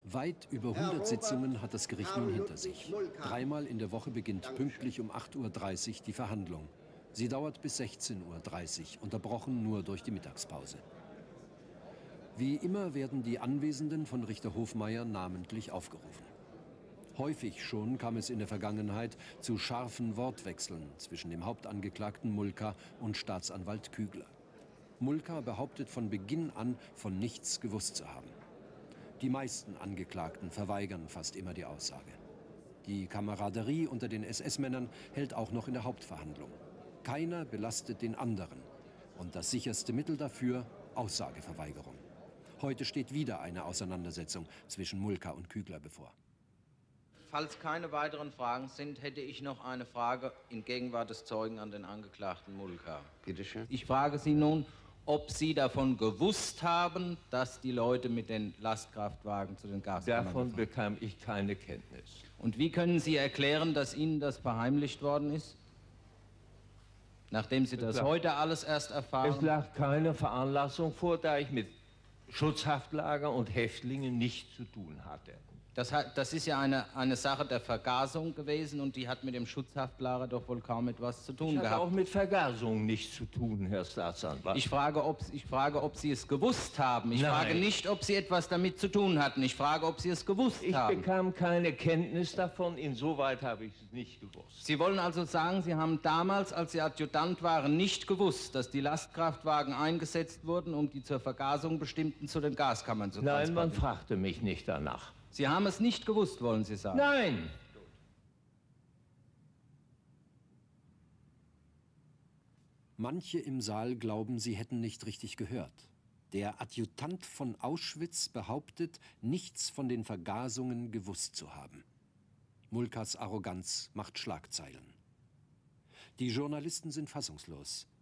Weit über 100 Sitzungen hat das Gericht nun hinter sich. Dreimal in der Woche beginnt pünktlich um 8:30 Uhr die Verhandlung. Sie dauert bis 16:30 Uhr, unterbrochen nur durch die Mittagspause. Wie immer werden die Anwesenden von Richter Hofmeier namentlich aufgerufen. Häufig schon kam es in der Vergangenheit zu scharfen Wortwechseln zwischen dem Hauptangeklagten Mulka und Staatsanwalt Kügler. Mulka behauptet von Beginn an, von nichts gewusst zu haben. Die meisten Angeklagten verweigern fast immer die Aussage. Die Kameraderie unter den SS-Männern hält auch noch in der Hauptverhandlung. Keiner belastet den anderen. Und das sicherste Mittel dafür: Aussageverweigerung. Heute steht wieder eine Auseinandersetzung zwischen Mulka und Kügler bevor. Falls keine weiteren Fragen sind, hätte ich noch eine Frage in Gegenwart des Zeugen an den Angeklagten Mulka. Bitte schön. Ich frage Sie nun, ob Sie davon gewusst haben, dass die Leute mit den Lastkraftwagen zu den Gaskammern Davon gefahren bekam ich keine Kenntnis. Und wie können Sie erklären, dass Ihnen das verheimlicht worden ist? Nachdem Sie das heute alles erst erfahren? Es lag keine Veranlassung vor, da ich mit Schutzhaftlager und Häftlingen nichts zu tun hatte. Das ist ja eine Sache der Vergasung gewesen und die hat mit dem Schutzhaftlager doch wohl kaum etwas zu tun Ich hatte gehabt. auch mit Vergasung nichts zu tun, Herr Staatsanwalt. Ich frage, ob Sie es gewusst haben. Ich Nein. frage nicht, ob Sie etwas damit zu tun hatten. Ich frage, ob Sie es gewusst haben. Ich bekam keine Kenntnis davon, insoweit habe ich es nicht gewusst. Sie wollen also sagen, Sie haben damals, als Sie Adjutant waren, nicht gewusst, dass die Lastkraftwagen eingesetzt wurden, um die zur Vergasung bestimmten zu den Gaskammern zu transportieren? Nein, man fragte mich nicht danach. Sie haben es nicht gewusst, wollen Sie sagen? Nein! Manche im Saal glauben, sie hätten nicht richtig gehört. Der Adjutant von Auschwitz behauptet, nichts von den Vergasungen gewusst zu haben. Mulkas Arroganz macht Schlagzeilen. Die Journalisten sind fassungslos.